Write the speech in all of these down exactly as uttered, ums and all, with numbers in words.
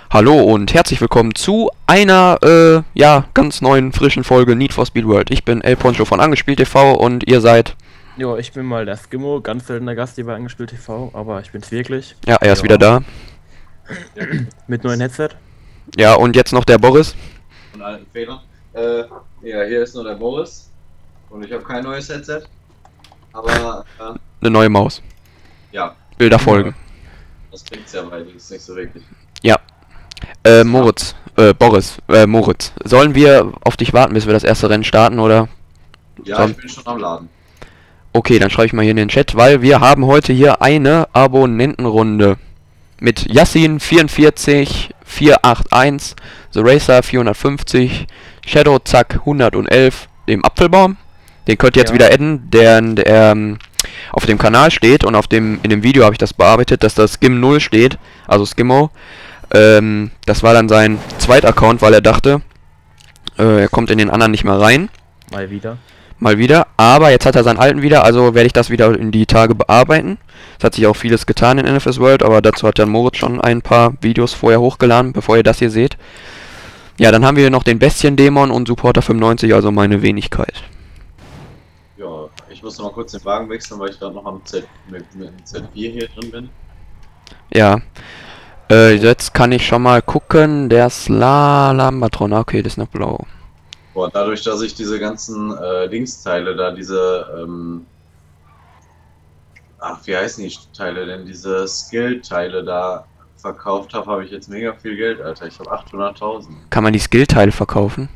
Hallo und herzlich willkommen zu einer, äh, ja, ganz neuen, frischen Folge Need for Speed World. Ich bin El Poncho von Angespielt T V und ihr seid... Jo, ich bin mal der Skimmo, ganz seltener Gast hier bei Angespielt T V, aber ich bin's wirklich. Ja, er ist Ja. wieder da. Mit neuen Headset. Ja, und jetzt noch der Boris. Von alten Fehlern. Äh, ja, hier ist nur der Boris. Und ich habe kein neues Headset. Aber, äh, Eine neue Maus. ja, Bilder folgen. das bringt's ja allerdings nicht so wirklich. Ja. Äh, Moritz. Äh, Boris. Äh, Moritz. Sollen wir auf dich warten, bis wir das erste Rennen starten, oder? Ja, Dann- ich bin schon am Laden. Okay, dann schreibe ich mal hier in den Chat, weil wir haben heute hier eine Abonnentenrunde. Mit Yassin vierundvierzig vierhunderteinundachtzig, The Racer vierhundertfünfzig, Shadow Zack hundertelf, dem Apfelbaum. Den könnt ihr jetzt Ja. wieder adden, der, der ähm, auf dem Kanal steht, und auf dem in dem Video habe ich das bearbeitet, dass das Skim null steht, also Skimmo. Ähm, das war dann sein zweiter Account, weil er dachte, äh, er kommt in den anderen nicht mehr rein. Mal wieder. Mal wieder, aber jetzt hat er seinen alten wieder, also werde ich das wieder in die Tage bearbeiten. Es hat sich auch vieles getan in N F S World, aber dazu hat dann Moritz schon ein paar Videos vorher hochgeladen, bevor ihr das hier seht. Ja, dann haben wir noch den Bestien-Dämon und Supporter fünfundneunzig, also meine Wenigkeit. Ja, ich muss noch mal kurz den Wagen wechseln, weil ich gerade noch am Z mit, mit dem Z vier hier drin bin. Ja, äh, jetzt kann ich schon mal gucken, der Slalamatron, okay, das ist noch blau. Boah, dadurch, dass ich diese ganzen äh, Dingsteile da, diese, ähm, ach, wie heißen die Teile denn? Diese Skill-Teile da verkauft habe, habe ich jetzt mega viel Geld, Alter. Ich habe achthunderttausend. Kann man die Skill-Teile verkaufen?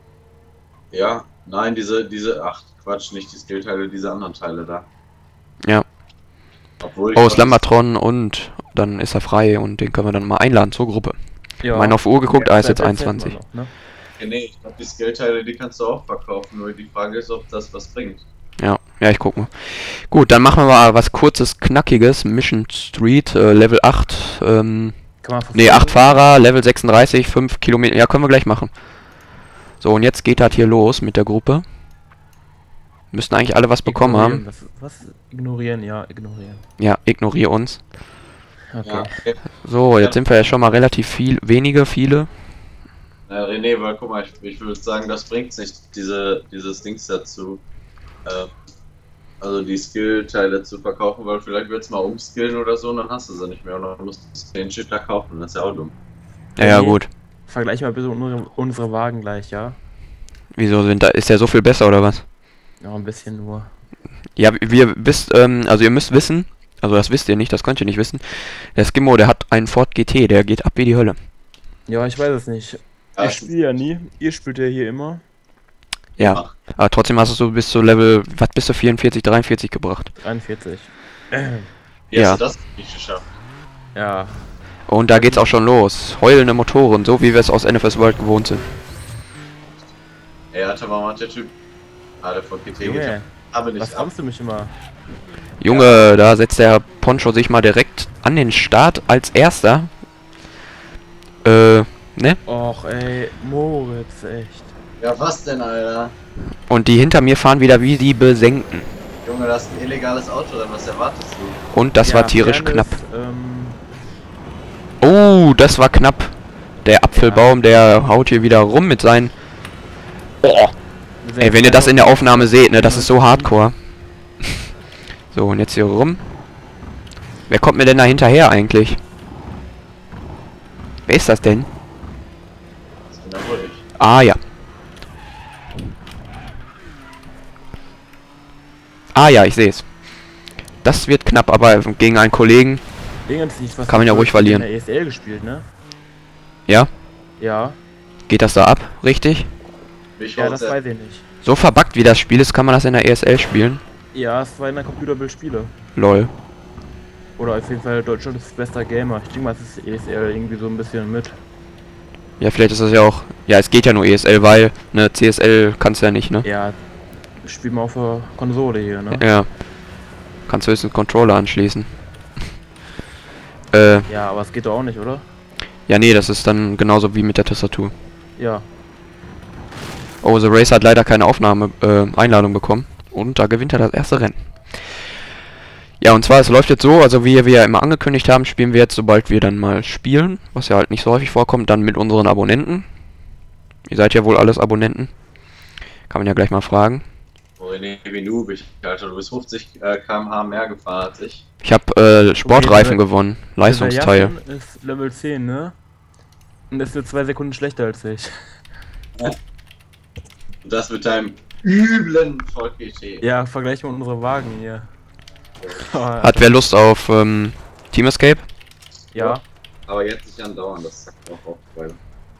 Ja, nein, diese, diese, ach Quatsch, nicht die Skill-Teile, diese anderen Teile da. Ja. Obwohl ich Oh, was- Slamatron, und dann ist er frei und den können wir dann mal einladen zur Gruppe. Ja. Meine auf Uhr geguckt, ah, ist jetzt Zeit einundzwanzig. erzählt man noch, ne? Ja, nee, ich glaube, die Skill-Teile, die kannst du auch verkaufen, nur die Frage ist, ob das was bringt. Ja, ja, ich guck mal. Gut, dann machen wir mal was kurzes, knackiges. Mission Street, äh, Level acht, ähm, Kann man nee, acht Fahrer, Level sechsunddreißig, fünf Kilometer, ja, können wir gleich machen. So, und jetzt geht das hier los mit der Gruppe. Müssten eigentlich alle was bekommen haben. Was, was? Ignorieren, ja, ignorieren. Ja, ignoriere uns. Okay. Ja, okay. So, jetzt Ja. sind wir ja schon mal relativ viel, wenige, viele. Na, René, weil guck mal, ich, ich würde sagen, das bringt nicht, diese, dieses Dings dazu. Äh, also die Skill-Teile zu verkaufen, weil vielleicht willst du mal umskillen oder so und dann hast du sie nicht mehr und dann musst du den Shit da kaufen, das ist ja auch dumm. Ja, ja, Nee. gut. Vergleich mal bitte unsere, unsere Wagen gleich, ja? Wieso sind da, ist der so viel besser oder was? Ja, ein bisschen nur. Ja, wir wisst, ähm, also ihr müsst wissen, also das wisst ihr nicht, das könnt ihr nicht wissen. Der Skimmo, der hat einen Ford G T, der geht ab wie die Hölle. Ja, ich weiß es nicht. Ja, Ich spiele ja nie. Ihr spielt ja hier immer. Ja, Ach. aber trotzdem hast du so bis zu Level, was bist du, vierundvierzig, dreiundvierzig gebracht. dreiundvierzig. Wie Ja. hast du das nicht geschafft? Ja. Und da geht's auch schon los. Heulende Motoren, so wie wir es aus N F S World gewohnt sind. Ey, Alter, warum hat der Typ... Ah, der von G T Junge, geht aber nicht was ab. kommst du mich immer? Junge, da setzt der Poncho sich mal direkt an den Start als erster. Äh, ne? Och, ey, Moritz, echt. Ja, was denn, Alter? Und die hinter mir fahren wieder wie die Besenkten. Junge, das ist ein illegales Auto, dann was erwartest du? Und das Ja, war tierisch Fairness, knapp. Ähm, Oh, das war knapp. Der Apfelbaum, der haut hier wieder rum mit seinen... Oh. Ey, wenn ihr das in der Aufnahme seht, ne, das ist so hardcore. So, und jetzt hier rum. Wer kommt mir denn da hinterher eigentlich? Wer ist das denn? Das bin ja wohl ich. Ah, ja. Ah, ja, ich sehe es. Das wird knapp, aber gegen einen Kollegen, Dingens nicht, was Kann man ja du ruhig in verlieren. der E S L gespielt, ne? ja, Ja. geht das da ab, richtig? Mich Ja, haut's das ja- weiß ich nicht. So verbuggt wie das Spiel ist, kann man das in der E S L spielen? Ja, es war in der Computerbild Spiele. Lol. Oder auf jeden Fall Deutschlands bester Gamer. Ich denke mal, es ist E S L irgendwie so ein bisschen mit. Ja, vielleicht ist das ja auch... Ja, es geht ja nur E S L, weil, ne, C S L kannst du ja nicht, ne? Ja, spielen wir auf der Konsole hier, ne? Ja. Kannst höchstens Controller anschließen. äh, Ja, aber es geht doch auch nicht, oder? ja, nee, das ist dann genauso wie mit der Tastatur. Ja. Oh, The Racer hat leider keine Aufnahme, äh, Einladung bekommen. Und da gewinnt er das erste Rennen. Ja, und zwar, es läuft jetzt so, also wie wir ja immer angekündigt haben, spielen wir jetzt, sobald wir dann mal spielen, was ja halt nicht so häufig vorkommt, dann mit unseren Abonnenten. Ihr seid ja wohl alles Abonnenten. Kann man ja gleich mal fragen. Oh, René, wie noob ich, Alter, du bist fünfzig Kilometer pro Stunde mehr gefahren als ich. Ich habe äh, Sportreifen Okay, gewonnen, Leistungsteil. Der Jason ist Level zehn, ne? Und ist nur zwei Sekunden schlechter als ich. Ja. Und das mit deinem üblen Volk G T. Ja, vergleich mal unsere Wagen hier. Hat wer Lust auf ähm, Team Escape? Ja. Aber jetzt nicht andauern, das sagt auch auf, weil.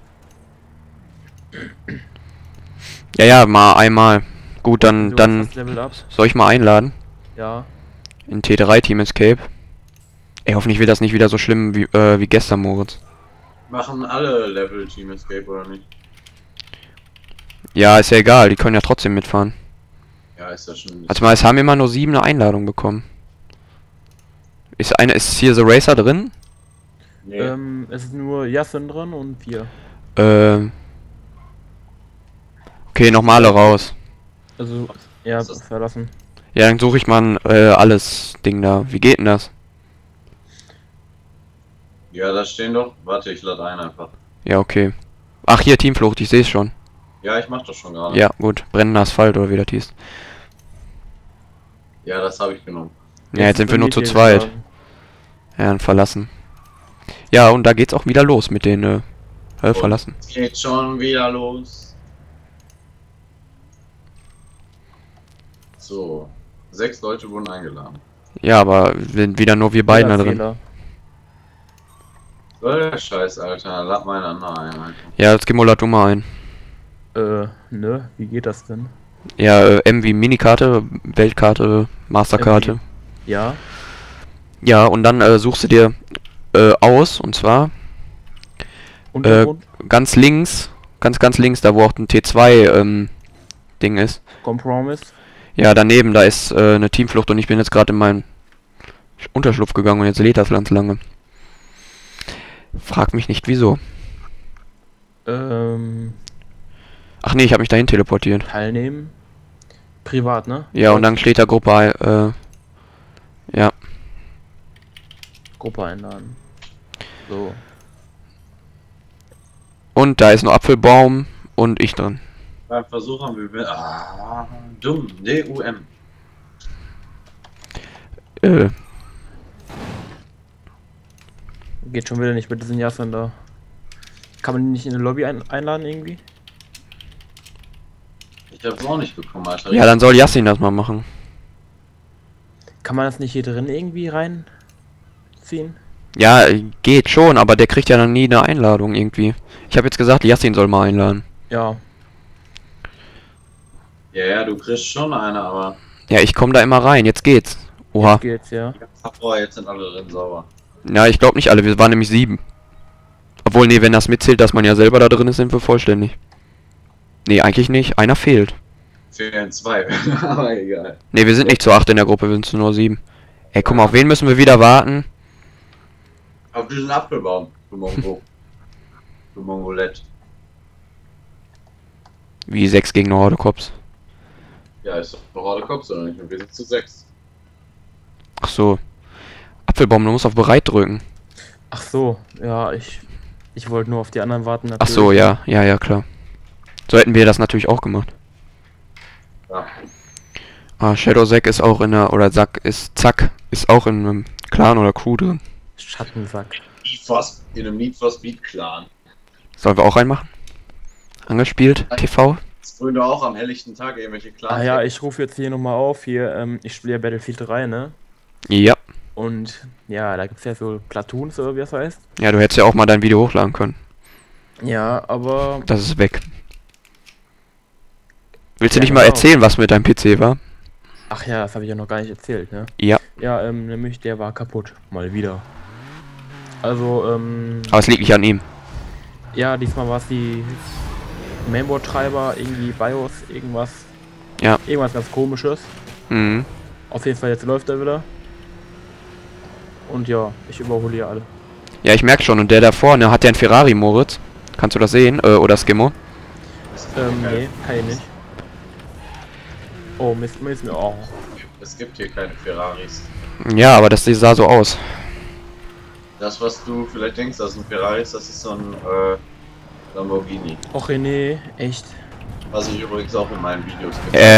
Ja, ja, mal einmal. Gut, dann, Du dann hast Level up. soll ich mal einladen. Ja. In T drei Team Escape. Ey, hoffentlich wird das nicht wieder so schlimm wie, äh, wie gestern, Moritz. Machen alle Level Team Escape oder nicht? Ja, ist ja egal, die können ja trotzdem mitfahren. Ja, ist ja schon. Also mal, es haben immer nur sieben eine Einladung bekommen. Ist eine, ist hier The Racer drin? Nee. Ähm, es ist nur Jason drin und wir. Ähm. Okay, nochmal raus. Also, ja, Was ist das? verlassen. Ja, dann suche ich mal ein äh, alles Ding da. Wie geht denn das? Ja, da stehen doch. Warte, ich lade ein einfach. Ja, okay. Ach, hier, Teamflucht, ich sehe es schon. Ja, ich mach das schon gerade. Ja, gut. Brennender Asphalt oder wie das hieß. Ja, das habe ich genommen. Ja, jetzt sind wir nur zu Jetzt zweit. sagen. Ja, dann verlassen. Ja, und da geht's auch wieder los mit den, äh, äh verlassen. Es geht schon wieder los. So. Sechs Leute wurden eingeladen. Ja, aber sind wieder nur wir beiden da drin. Fehler. Soll der Scheiß, Alter. Lad mal einander ein, Alter. Ja, jetzt gib mal du mal ein. Äh, ne? Wie geht das denn? Ja, äh, M wie Minikarte, Weltkarte, Masterkarte. Ja. Ja, und dann äh, suchst du dir äh, aus, und zwar Untergrund? ganz links, ganz ganz links, da wo auch ein T zwei ähm, Ding ist. Compromise? Ja, daneben, da ist äh, eine Teamflucht und ich bin jetzt gerade in meinen Unterschlupf gegangen und jetzt lädt das ganz lange. Frag mich nicht wieso. Ähm, Ach nee, ich habe mich dahin teleportiert. teilnehmen? Privat, ne? Ja, und dann steht da Gruppe, äh, ja. Gruppe einladen. So. Und da ist nur Apfelbaum und ich drin. Beim Versuch haben wir. Ah, dumm. D U M. Äh, Geht schon wieder nicht mit diesen Jason da. Kann man die nicht in eine Lobby ein einladen irgendwie? Ich hab's auch nicht bekommen, Alter. ja, dann soll Yassin das mal machen. Kann man das nicht hier drin irgendwie reinziehen? Ja, äh, geht schon, aber der kriegt ja dann nie eine Einladung irgendwie. Ich habe jetzt gesagt, Yassin soll mal einladen. Ja. Ja, ja, du kriegst schon eine, aber. Ja, ich komme da immer rein, jetzt geht's. Oha. Geht's, ja. Oh, jetzt sind alle drin sauber. Ja, ich glaube nicht alle, wir waren nämlich sieben. Obwohl, nee, wenn das mitzählt, dass man ja selber da drin ist, sind wir vollständig. Nee, eigentlich nicht, einer fehlt. Fehlen zwei, aber egal. Nee, wir sind nicht zu acht in der Gruppe, wir sind zu nur sieben. Ey, guck mal, auf wen müssen wir wieder warten? Auf diesen Apfelbaum, du Mongo. Du Mongolett. Wie sechs gegen eine Horde Cops. Ja, ist doch gerade Kopf, oder nicht? Und wir sind zu sechs. Ach so. Apfelbaum, du musst auf bereit drücken. Ach so, ja, ich ich wollte nur auf die anderen warten. Ach so, ja, ja, ja, klar. So hätten wir das natürlich auch gemacht. Ja. Ah, Shadow Zack ist auch in der, oder Zack ist, Zack, ist auch in einem Clan oder Crew drin. Schattensack. Need for Sp- in einem Need for Speed Clan. Sollen wir auch reinmachen? Angespielt, T V? Das früher doch auch am helllichten Tag irgendwelche Clans. Ah ja, ich rufe jetzt hier nochmal auf, hier, ähm, ich spiele ja Battlefield drei, ne? Ja. Und ja, da gibt's ja so Platoons oder wie das heißt. Ja, du hättest ja auch mal dein Video hochladen können. Ja, aber Das ist weg. Willst du Ja, nicht mal genau. erzählen, was mit deinem P C war? ach ja, das habe ich ja noch gar nicht erzählt, ne? Ja. Ja, ähm, nämlich der war kaputt, mal wieder. Also, ähm, Aber es liegt nicht an ihm. ja, diesmal war es die Mainboard-Treiber, irgendwie BIOS, irgendwas. Ja. Irgendwas ganz komisches. Mhm. Auf jeden Fall, jetzt läuft er wieder. Und ja, ich überhole hier alle. Ja, ich merke schon. Und der da vorne hat ja einen Ferrari, Moritz. Kannst du das sehen? Äh, oder Skimmo? Ähm, nee, kann ich nicht. Oh, Mist, Mist, oh. es gibt hier keine Ferraris. Ja, aber das sah so aus. Das, was du vielleicht denkst, das ist ein Ferrari, das ist so ein äh, Lamborghini. Och René, echt. Was ich übrigens auch in meinen Videos Äh,